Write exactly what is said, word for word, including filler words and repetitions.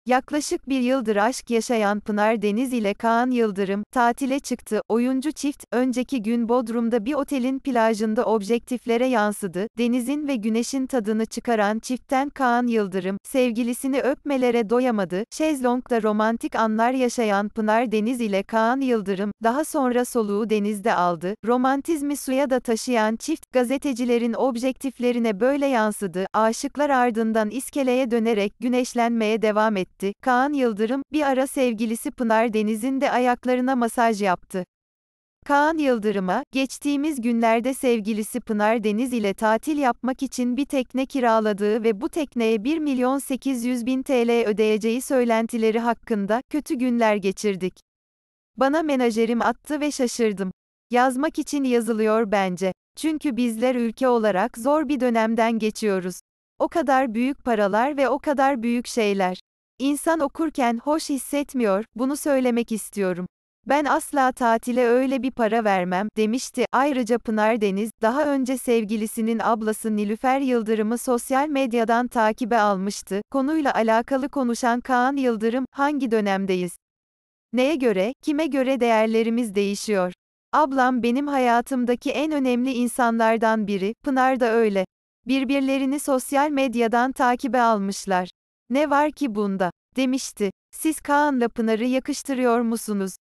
Yaklaşık bir yıldır aşk yaşayan Pınar Deniz ile Kaan Yıldırım, tatile çıktı. Oyuncu çift, önceki gün Bodrum'da bir otelin plajında objektiflere yansıdı. Denizin ve güneşin tadını çıkaran çiftten Kaan Yıldırım, sevgilisini öpmelere doyamadı. Şezlong'da romantik anlar yaşayan Pınar Deniz ile Kaan Yıldırım, daha sonra soluğu denizde aldı. Romantizmi suya da taşıyan çift, gazetecilerin objektiflerine böyle yansıdı. Aşıklar ardından iskeleye dönerek güneşlenmeye devam etti. Kaan Yıldırım, bir ara sevgilisi Pınar Deniz'in de ayaklarına masaj yaptı. Kaan Yıldırım'a, geçtiğimiz günlerde sevgilisi Pınar Deniz ile tatil yapmak için bir tekne kiraladığı ve bu tekneye bir milyon sekiz yüz bin T L ödeyeceği söylentileri hakkında, kötü günler geçirdik. Bana menajerim attı ve şaşırdım. Yazmak için yazılıyor bence. Çünkü bizler ülke olarak zor bir dönemden geçiyoruz. O kadar büyük paralar ve o kadar büyük şeyler. İnsan okurken hoş hissetmiyor, bunu söylemek istiyorum. Ben asla tatile öyle bir para vermem, demişti. Ayrıca Pınar Deniz, daha önce sevgilisinin ablası Nilüfer Yıldırım'ı sosyal medyadan takibe almıştı. Konuyla alakalı konuşan Kaan Yıldırım, hangi dönemdeyiz? Neye göre, kime göre değerlerimiz değişiyor? Ablam benim hayatımdaki en önemli insanlardan biri, Pınar da öyle. Birbirlerini sosyal medyadan takibe almışlar. Ne var ki bunda? Demişti. Siz Kaan'la Pınar'ı yakıştırıyor musunuz?